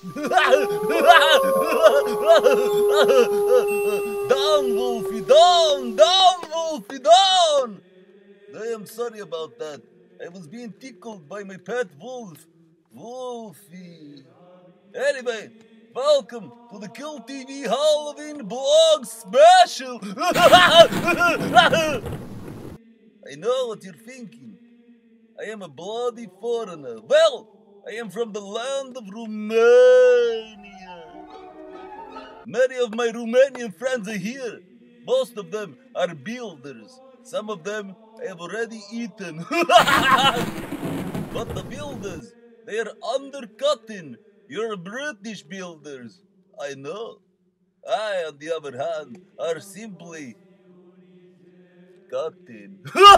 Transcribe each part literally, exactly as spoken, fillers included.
Down, Wolfie, down, down, Wolfie, down! I am sorry about that. I was being tickled by my pet wolf, Wolfie. Anyway, welcome to the Kill T V Halloween Blog Special. I know what you're thinking. I am a bloody foreigner. Well, I am from the land of Romania. Many of my Romanian friends are here. Most of them are builders. Some of them I have already eaten. But the builders, they are undercutting your British builders. I know. I, on the other hand, are simply cutting.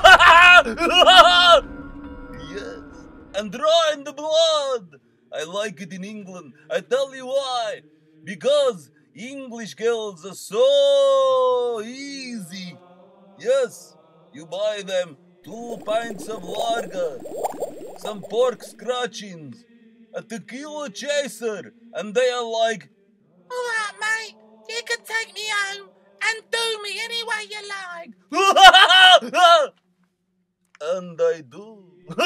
Yes, and drawing the blood. I like it in England. I tell you why. Because English girls are so easy. Yes, you buy them two pints of lager, some pork scratchings, a tequila chaser, and they are like, "Alright, mate, you can take me home and do me any way you like." and I do.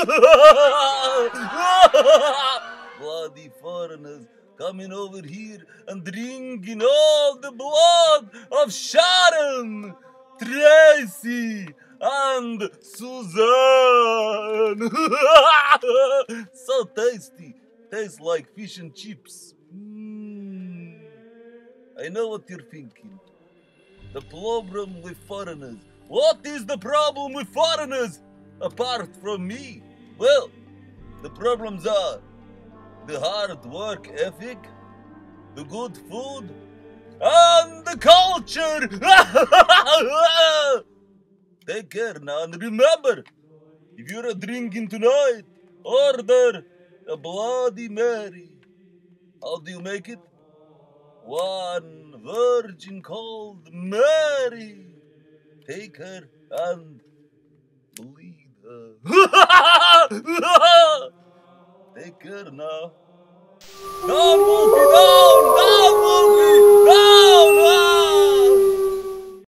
Bloody foreigners coming over here and drinking all the blood of Sharon, Tracy, and Suzanne. So tasty. Tastes like fish and chips. Mm. I know what you're thinking. The problem with foreigners. What is the problem with foreigners? Apart from me? Well, the problems are the hard work ethic, the good food, and the culture. Take care now, and remember, if you're drinking tonight, order a Bloody Mary. How do you make it? One virgin called Mary. Take her and bleed her. Take care now. Come